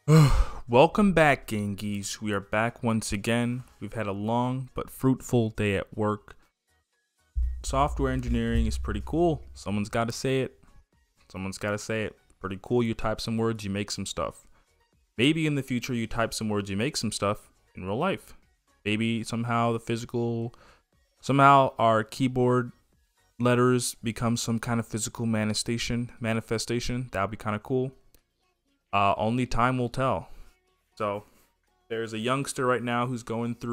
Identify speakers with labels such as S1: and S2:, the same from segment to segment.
S1: Welcome back, Gangies. We are back once again. We've had a long but fruitful day at work. Software engineering is pretty cool. Someone's got to say it. Pretty cool. You type some words, you make some stuff. Maybe in the future, you type some words, you make some stuff in real life. Maybe somehow our keyboard letters become some kind of physical manifestation. That would be kind of cool. Only time will tell. So there's a youngster right now who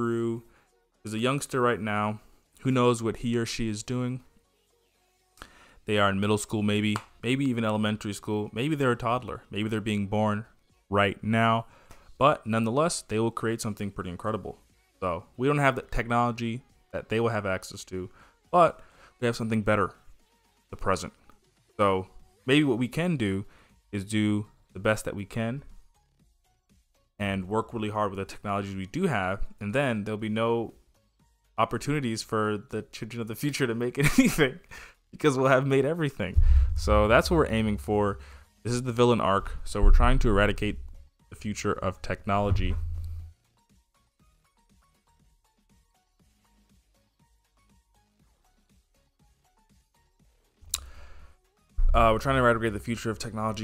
S1: knows what he or she is doing. They are in middle school, maybe even elementary school. Maybe they're a toddler. Maybe they're being born right now. But nonetheless, they will create something pretty incredible. So we don't have the technology that they will have access to, but we have something better, the present. So maybe what we can do is do the best that we can and work really hard with the technologies we do have, and then there'll be no opportunities for the children of the future to make anything because we'll have made everything. So that's what we're aiming for. This is the villain arc, so we're trying to eradicate the future of technology. We're trying to eradicate the future of technology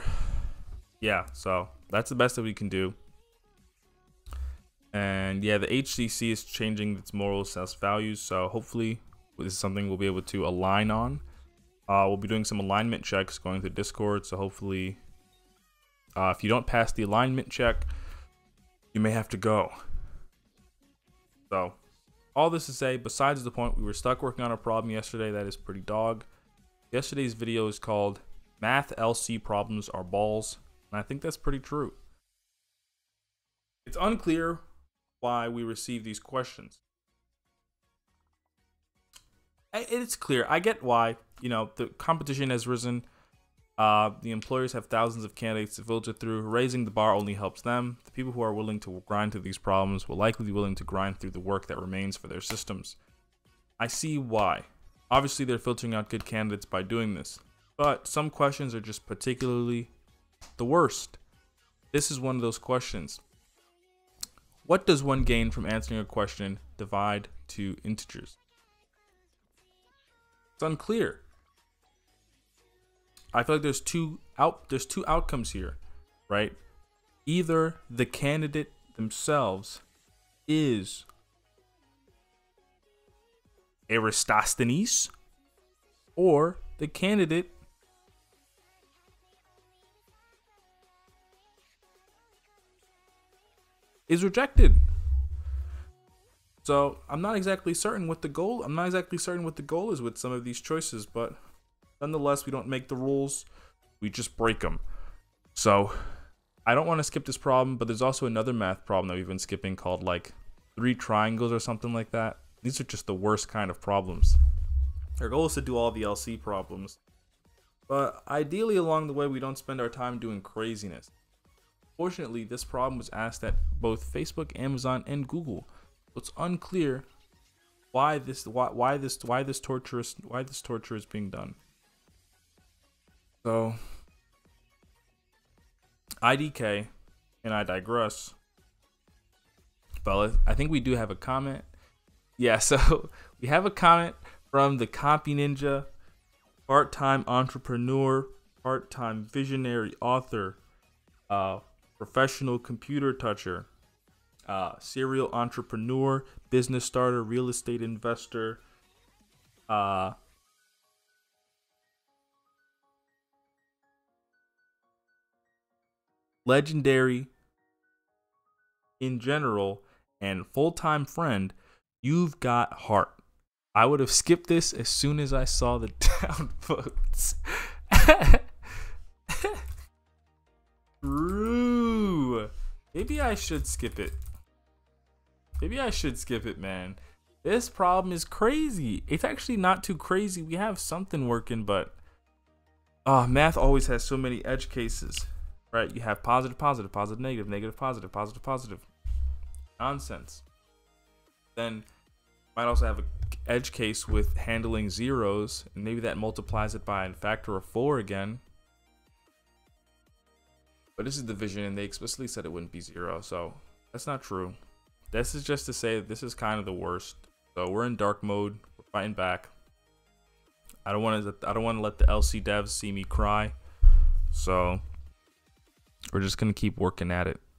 S1: so that's the best that we can do. And yeah, the HCC is changing its moral assessed values, so hopefully this is something we'll be able to align on. We'll be doing some alignment checks going through Discord, so hopefully if you don't pass the alignment check, you may have to go. So all this to say, besides the point, we were stuck working on a problem yesterday that is pretty dog. Yesterday's video is called Math LC Problems Are Balls, and I think that's pretty true. It's unclear why we receive these questions. It's clear. I get why. The competition has risen. The employers have thousands of candidates to filter through. Raising the bar only helps them. The people who are willing to grind through these problems will likely be willing to grind through the work that remains for their systems. I see why. Obviously, they're filtering out good candidates by doing this, but some questions are just particularly the worst. This is one of those questions. What does one gain from answering a question divide to integers? It's unclear. I feel like there's two outcomes here, right? Either the candidate themselves is Aristosthenes, or the candidate is rejected. So I'm not exactly certain what the goal is with some of these choices, but nonetheless, we don't make the rules, we just break them. So I don't want to skip this problem, but there's also another math problem that we've been skipping called like 3 triangles or something like that. These are just the worst kind of problems. Our goal is to do all the LC problems, but ideally along the way we don't spend our time doing craziness. Fortunately, this problem was asked at both Facebook, Amazon, and Google. So it's unclear why this torture is being done. So IDK, and I digress. But I think we do have a comment. Yeah, so we have a comment from the Copy Ninja, part-time entrepreneur, part-time visionary author, professional computer toucher, serial entrepreneur, business starter, real estate investor, legendary in general, and full-time friend. You've got heart. I would have skipped this as soon as I saw the downvotes. True. Maybe I should skip it. Man. This problem is crazy. It's actually not too crazy. We have something working, but math always has so many edge cases, right? You have positive, positive, positive, negative, negative, positive, positive, positive. Nonsense. Then might also have an edge case with handling zeros, and maybe that multiplies it by a factor of 4 again. But this is division, and they explicitly said it wouldn't be 0, so that's not true. This is just to say that this is kind of the worst. So we're in dark mode. We're fighting back. I don't want to let the LC devs see me cry. So we're just gonna keep working at it.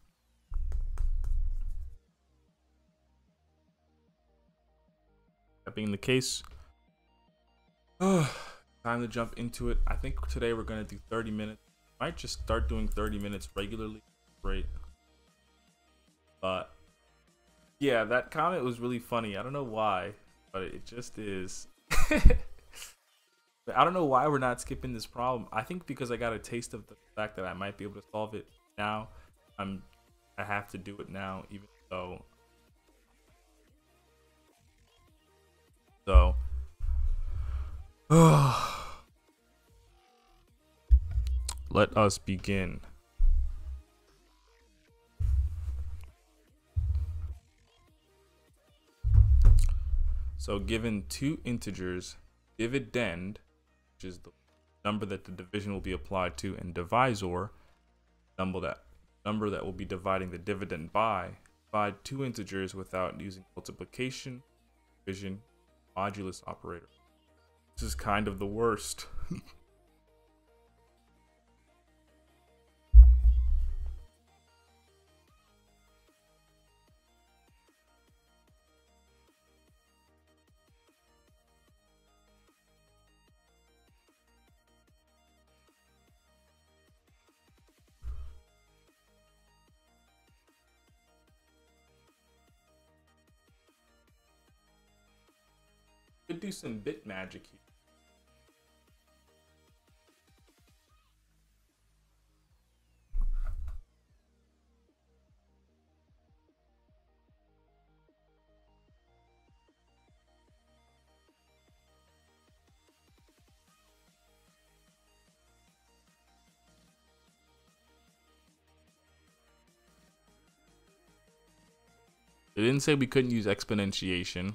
S1: That being the case, time to jump into it. I think today we're gonna do 30 minutes. Might just start doing 30 minutes regularly. Great. But yeah, that comment was really funny. I don't know why, but it just is. I don't know why we're not skipping this problem. I think because I got a taste of the fact that I might be able to solve it now. I have to do it now, even though. So. Let us begin. So given two integers, dividend, which is the number that the division will be applied to, and divisor, number that will be dividing the dividend by, divide two integers without using multiplication, division, modulus operator. This is kind of the worst. Could do some bit magic here. They didn't say we couldn't use exponentiation.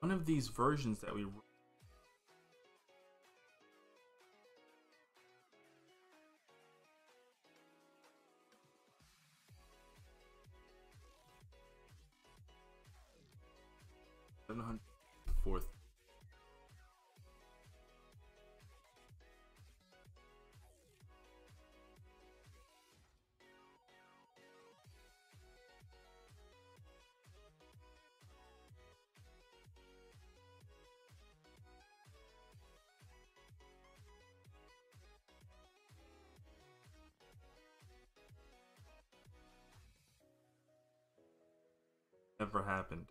S1: one of these versions that we fourth. Never happened.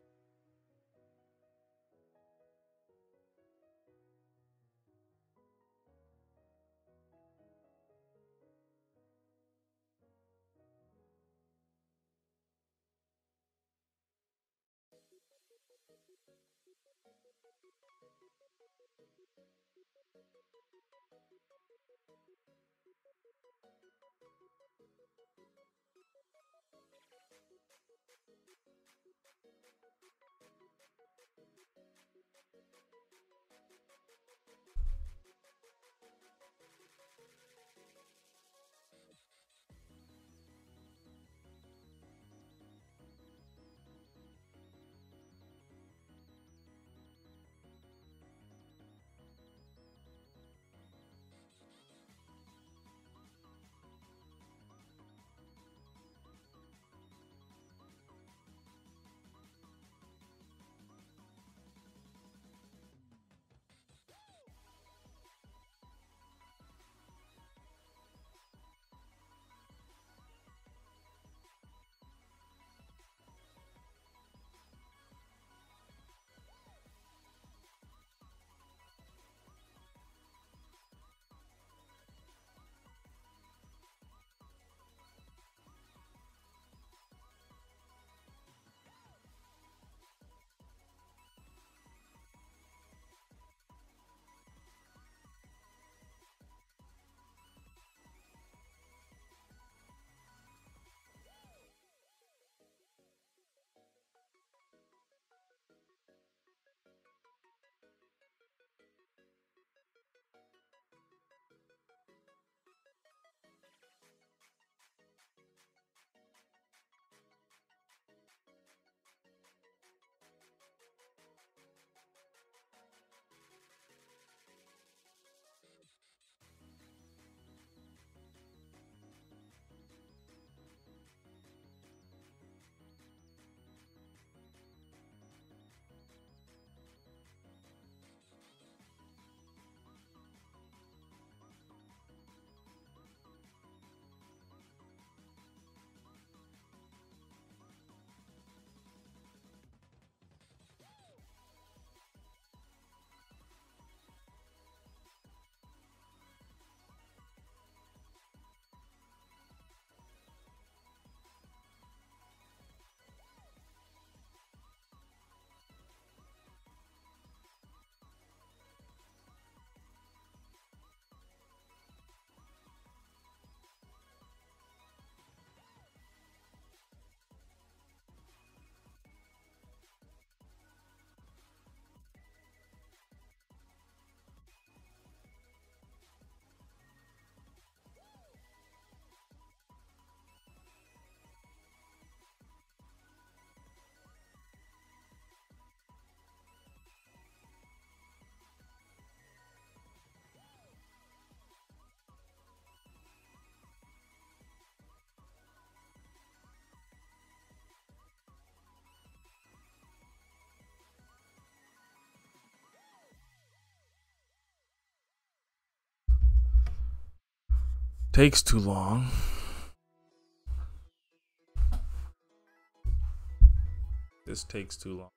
S1: Takes too long. This takes too long.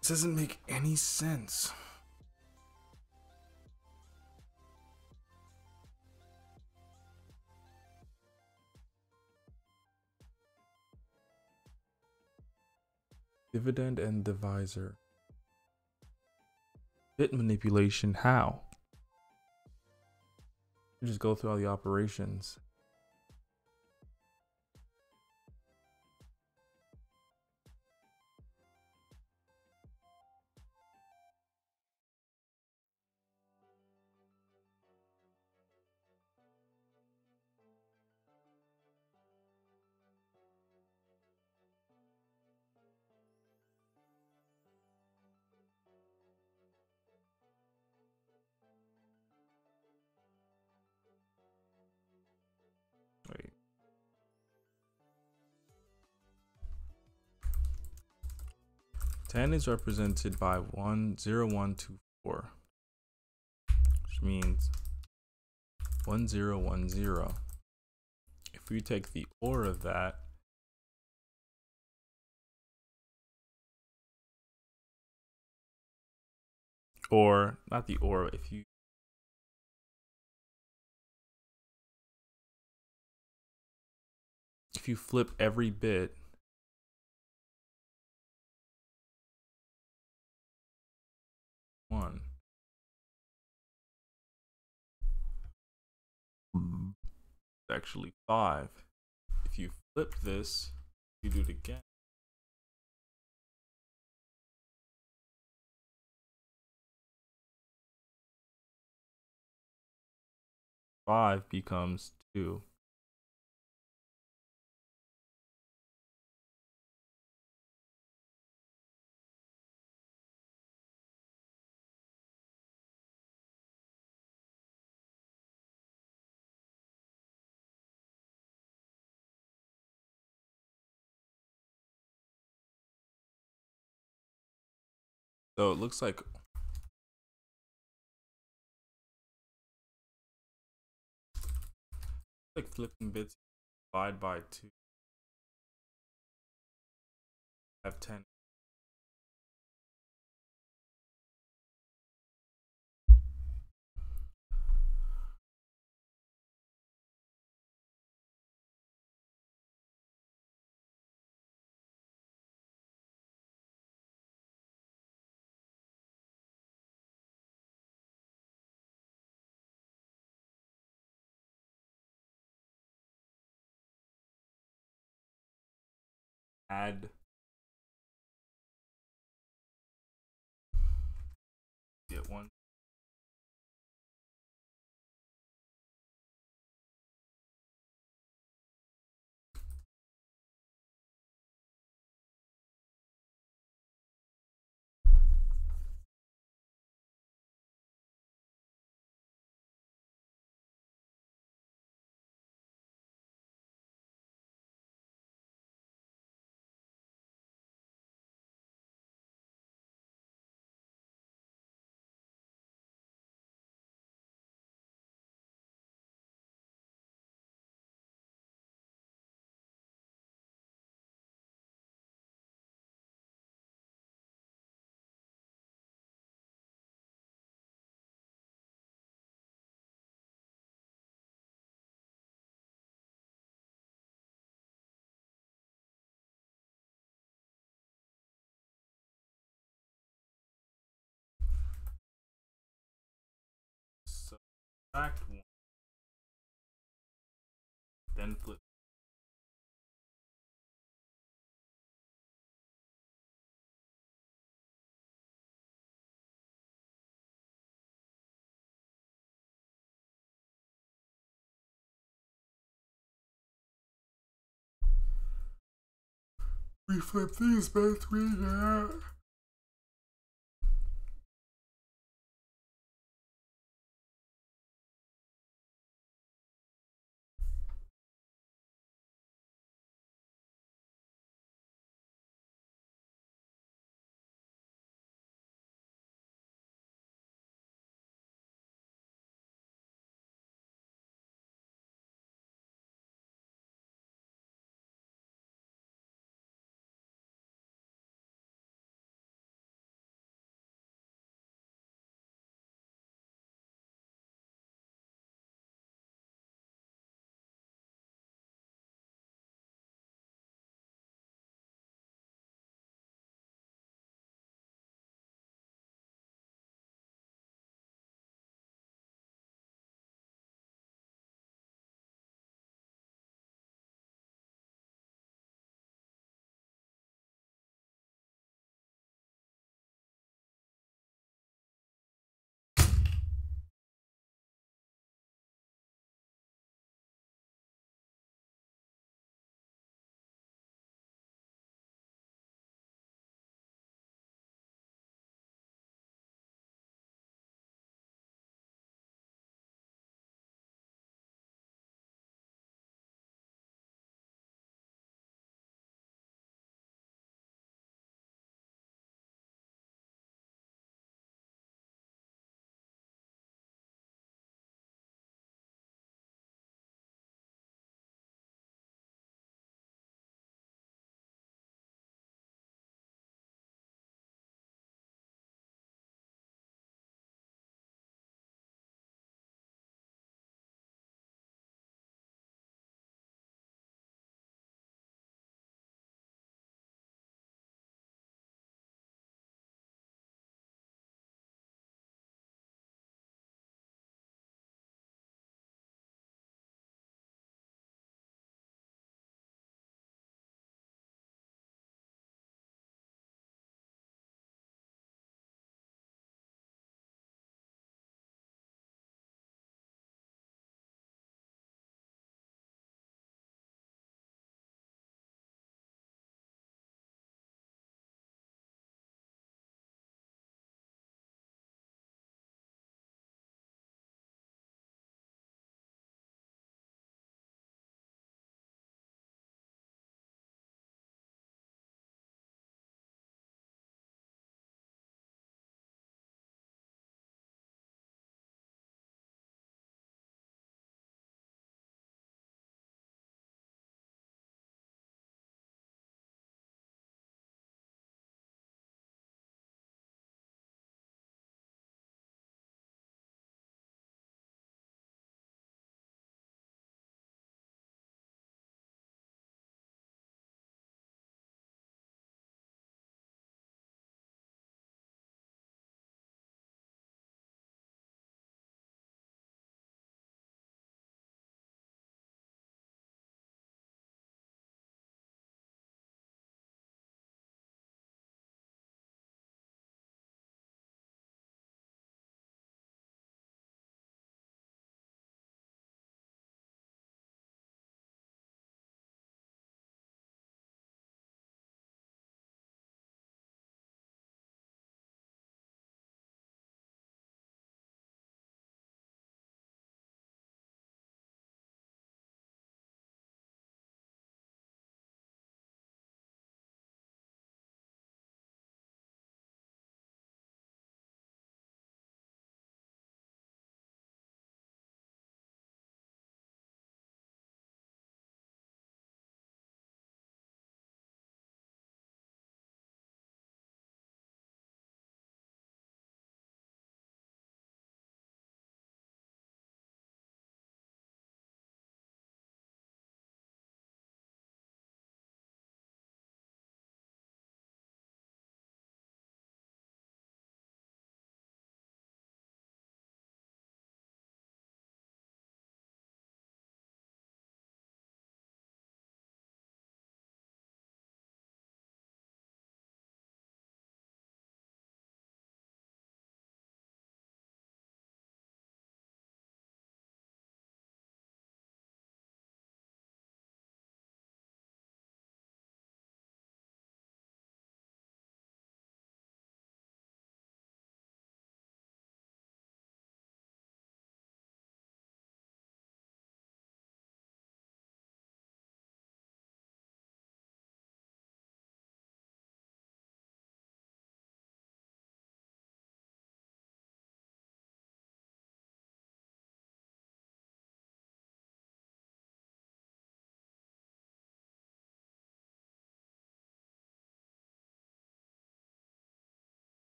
S1: This doesn't make any sense. Dividend and divisor. Bit manipulation, how? You just go through all the operations. Wait. Ten is represented by 1, 0, 1, 2, 4, which means 1, 0, 1, 0. If we take the OR of that, or not the OR, if you flip every bit, one, it's actually 5. If you flip this, you do it again. 5 becomes 2. So it looks like flipping bits, divide by 2, have 10. Add get 1. Subtract 1, then flip. We flip these between that.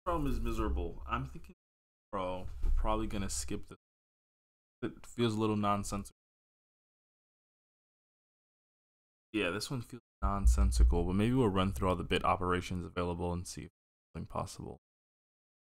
S1: Chrome is miserable. I'm thinking, bro, we're probably gonna skip this. It feels a little nonsensical. Yeah, this one feels nonsensical, but maybe we'll run through all the bit operations available and see if it's something possible.